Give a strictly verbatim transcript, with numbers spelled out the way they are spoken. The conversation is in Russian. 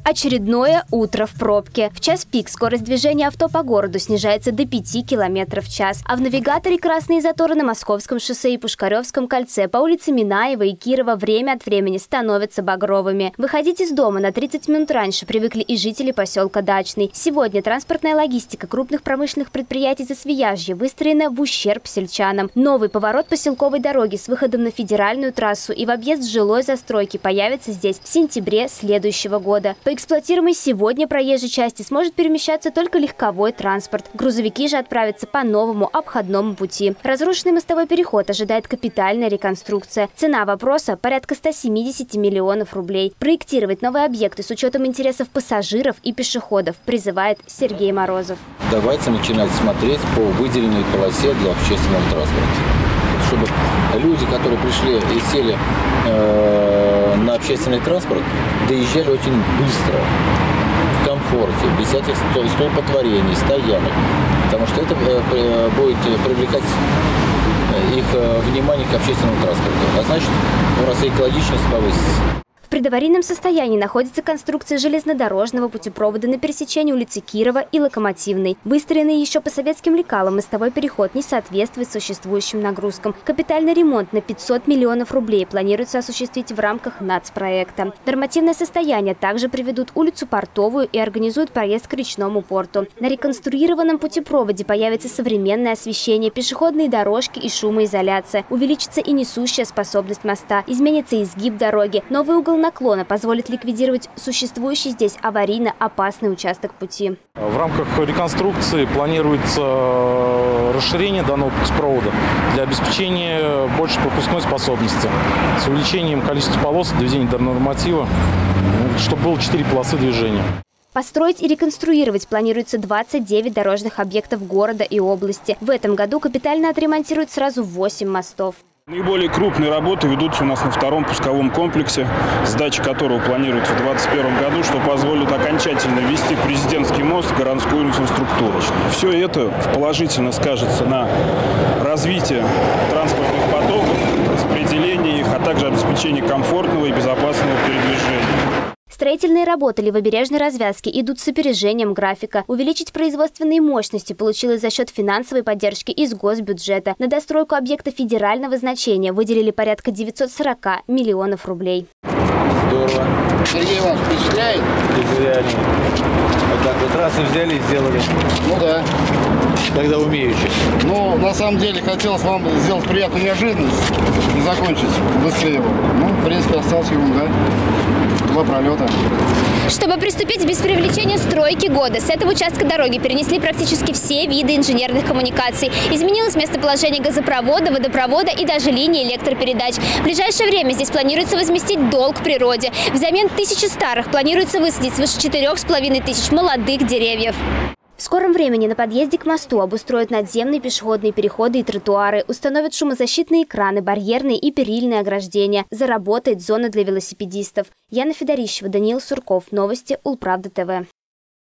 Очередное утро в пробке. В час пик скорость движения авто по городу снижается до пяти километров в час. А в навигаторе красные заторы на Московском шоссе и Пушкаревском кольце по улице Минаева и Кирова время от времени становятся багровыми. Выходить из дома на тридцать минут раньше привыкли и жители поселка Дачный. Сегодня транспортная логистика крупных промышленных предприятий Засвияжья выстроена в ущерб сельчанам. Новый поворот поселковой дороги с выходом на федеральную трассу и в объезд жилой застройки появится здесь в сентябре следующего года. По эксплуатируемой сегодня проезжей части сможет перемещаться только легковой транспорт. Грузовики же отправятся по новому обходному пути. Разрушенный мостовой переход ожидает капитальная реконструкция. Цена вопроса – порядка ста семидесяти миллионов рублей. Проектировать новые объекты с учетом интересов пассажиров и пешеходов призывает Сергей Морозов. Давайте начинать смотреть по выделенной полосе для общественного транспорта. Чтобы люди, которые пришли и сели э, на общественный транспорт, доезжали очень быстро, в комфорте, без всяких столпотворений, стоянок. Потому что это э, будет привлекать их э, внимание к общественному транспорту. А значит, у нас и экологичность повысится. В предаварийном состоянии находится конструкция железнодорожного путепровода на пересечении улицы Кирова и Локомотивной. Выстроенный еще по советским лекалам мостовой переход не соответствует существующим нагрузкам. Капитальный ремонт на пятьсот миллионов рублей планируется осуществить в рамках нацпроекта. Нормативное состояние также приведут улицу Портовую и организуют проезд к речному порту. На реконструированном путепроводе появится современное освещение, пешеходные дорожки и шумоизоляция. Увеличится и несущая способность моста. Изменится изгиб дороги. Новый угол наклона позволит ликвидировать существующий здесь аварийно опасный участок пути. В рамках реконструкции планируется расширение данного путепровода для обеспечения большей пропускной способности с увеличением количества полос, доведения до норматива, чтобы было четыре полосы движения. Построить и реконструировать планируется двадцать девять дорожных объектов города и области. В этом году капитально отремонтируют сразу восемь мостов. Наиболее крупные работы ведутся у нас на втором пусковом комплексе, сдача которого планируется в две тысячи двадцать первом году, что позволит окончательно ввести президентский мост в городскую инфраструктуру. Все это положительно скажется на развитии транспортных потоков, распределении их, а также обеспечении комфортного и безопасного передвижения. Строительные работы левобережной развязки идут с опережением графика. Увеличить производственные мощности получилось за счет финансовой поддержки из госбюджета. На достройку объекта федерального значения выделили порядка девятисот сорока миллионов рублей. Здорово. Сергей Иванович, впечатляет? Реально. Вот так вот раз и взяли и сделали. Ну да. Когда умеющие. Ну, на самом деле, хотелось вам сделать приятную неожиданность и закончить быстрее его. Ну, в принципе, осталось ерунда. Два пролета. Чтобы приступить без привлечения стройки года, с этого участка дороги перенесли практически все виды инженерных коммуникаций. Изменилось местоположение газопровода, водопровода и даже линии электропередач. В ближайшее время здесь планируется возместить долг природе. Взамен тысячи старых планируется высадить свыше четырёх с половиной тысяч молодых деревьев. В скором времени на подъезде к мосту обустроят надземные пешеходные переходы и тротуары, установят шумозащитные экраны, барьерные и перильные ограждения. Заработает зона для велосипедистов. Яна Федорищева, Даниил Сурков. Новости Улправда ТВ.